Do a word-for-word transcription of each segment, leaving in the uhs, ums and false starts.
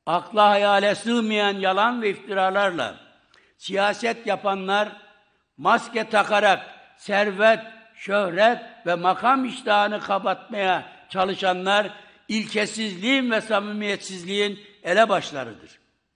akla hayale sığmayan yalan ve iftiralarla siyaset yapanlar, maske takarak servet, şöhret ve makam iştahını kapatmaya çalışanlar, ilkesizliğin ve samimiyetsizliğin elebaşlarıdır.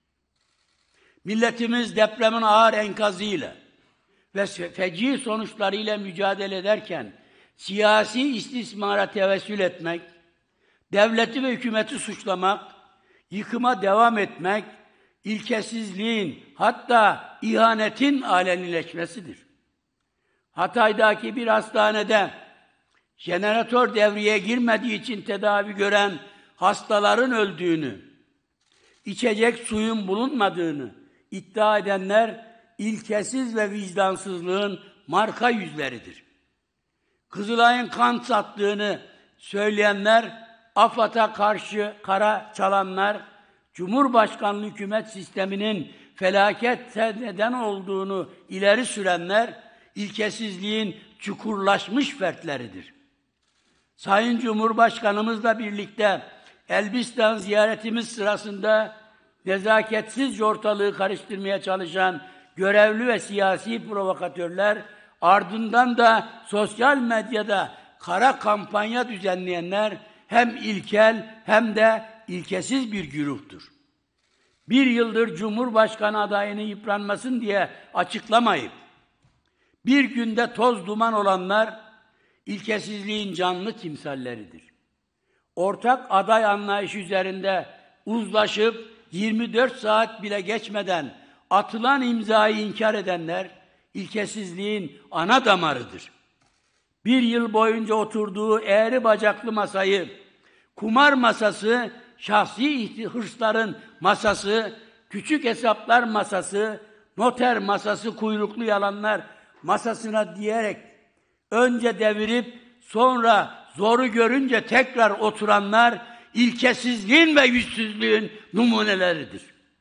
Milletimiz depremin ağır enkazıyla ve feci sonuçlarıyla mücadele ederken, siyasi istismara tevessül etmek, devleti ve hükümeti suçlamak, yıkıma devam etmek, ilkesizliğin hatta ihanetin alenileşmesidir. Hatay'daki bir hastanede jeneratör devreye girmediği için tedavi gören hastaların öldüğünü, içecek suyun bulunmadığını iddia edenler ilkesiz ve vicdansızlığın marka yüzleridir. Kızılay'ın kan sattığını söyleyenler, AFAD'a karşı kara çalanlar, Cumhurbaşkanlığı hükümet sisteminin felakete neden olduğunu ileri sürenler, ilkesizliğin çukurlaşmış fertleridir. Sayın Cumhurbaşkanımızla birlikte Elbistan ziyaretimiz sırasında nezaketsizce ortalığı karıştırmaya çalışan görevli ve siyasi provokatörler, ardından da sosyal medyada kara kampanya düzenleyenler hem ilkel hem de ilkesiz bir güruhtur. Bir yıldır Cumhurbaşkanı adayını yıpranmasın diye açıklamayıp, bir günde toz duman olanlar, ilkesizliğin canlı timsalleridir. Ortak aday anlayışı üzerinde uzlaşıp yirmi dört saat bile geçmeden atılan imzayı inkar edenler, ilkesizliğin ana damarıdır. Bir yıl boyunca oturduğu eğri bacaklı masayı, kumar masası, şahsi hırsların masası, küçük hesaplar masası, noter masası, kuyruklu yalanlar masasına diyerek önce devirip sonra zoru görünce tekrar oturanlar ilkesizliğin ve yüzsüzlüğün numuneleridir.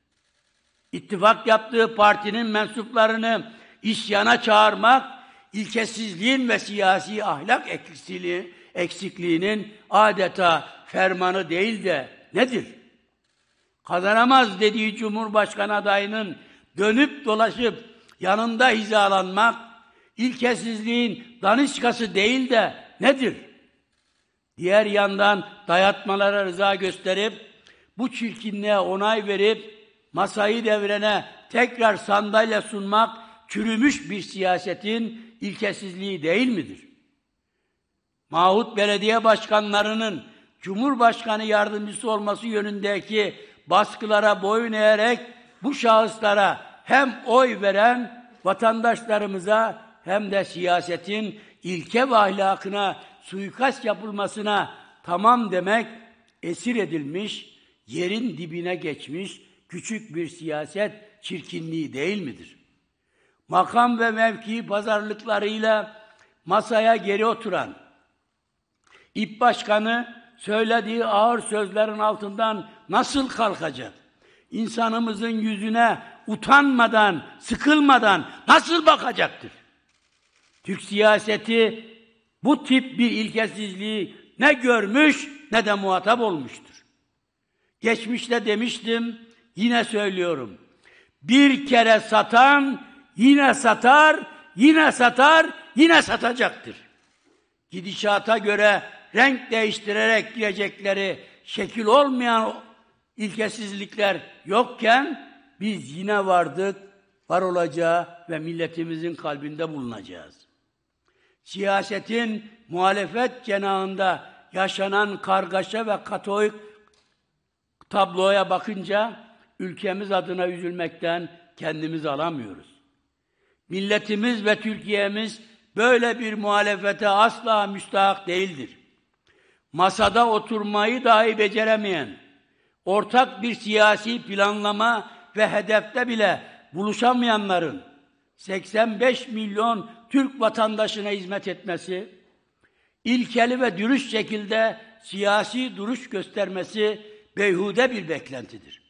İttifak yaptığı partinin mensuplarını isyana çağırmak, ilkesizliğin ve siyasi ahlak eksikliği, eksikliğinin adeta fermanı değil de nedir? Kazanamaz dediği Cumhurbaşkanı adayının dönüp dolaşıp yanında hizalanmak, ilkesizliğin daniskası değil de nedir? Diğer yandan dayatmalara rıza gösterip, bu çirkinliğe onay verip, masayı devrene tekrar sandalye sunmak, çürümüş bir siyasetin ilkesizliği değil midir? Mağut belediye başkanlarının Cumhurbaşkanı yardımcısı olması yönündeki baskılara boyun eğerek bu şahıslara hem oy veren vatandaşlarımıza hem de siyasetin ilke ve ahlakına suikast yapılmasına tamam demek, esir edilmiş, yerin dibine geçmiş küçük bir siyaset çirkinliği değil midir? Makam ve mevki pazarlıklarıyla masaya geri oturan İP Başkanı söylediği ağır sözlerin altından nasıl kalkacak? İnsanımızın yüzüne utanmadan, sıkılmadan nasıl bakacaktır? Türk siyaseti bu tip bir ilkesizliği ne görmüş ne de muhatap olmuştur. Geçmişte demiştim, yine söylüyorum. Bir kere satan yine satar, yine satar, yine satacaktır. Gidişata göre renk değiştirerek girecekleri şekil olmayan ilkesizlikler yokken biz yine vardık, var olacağı ve milletimizin kalbinde bulunacağız. Siyasetin muhalefet cenahında yaşanan kargaşa ve katolik tabloya bakınca ülkemiz adına üzülmekten kendimizi alamıyoruz. Milletimiz ve Türkiye'miz böyle bir muhalefete asla müstahak değildir. Masada oturmayı dahi beceremeyen, ortak bir siyasi planlama ve hedefte bile buluşamayanların seksen beş milyon Türk vatandaşına hizmet etmesi, ilkeli ve dürüst şekilde siyasi duruş göstermesi beyhude bir beklentidir.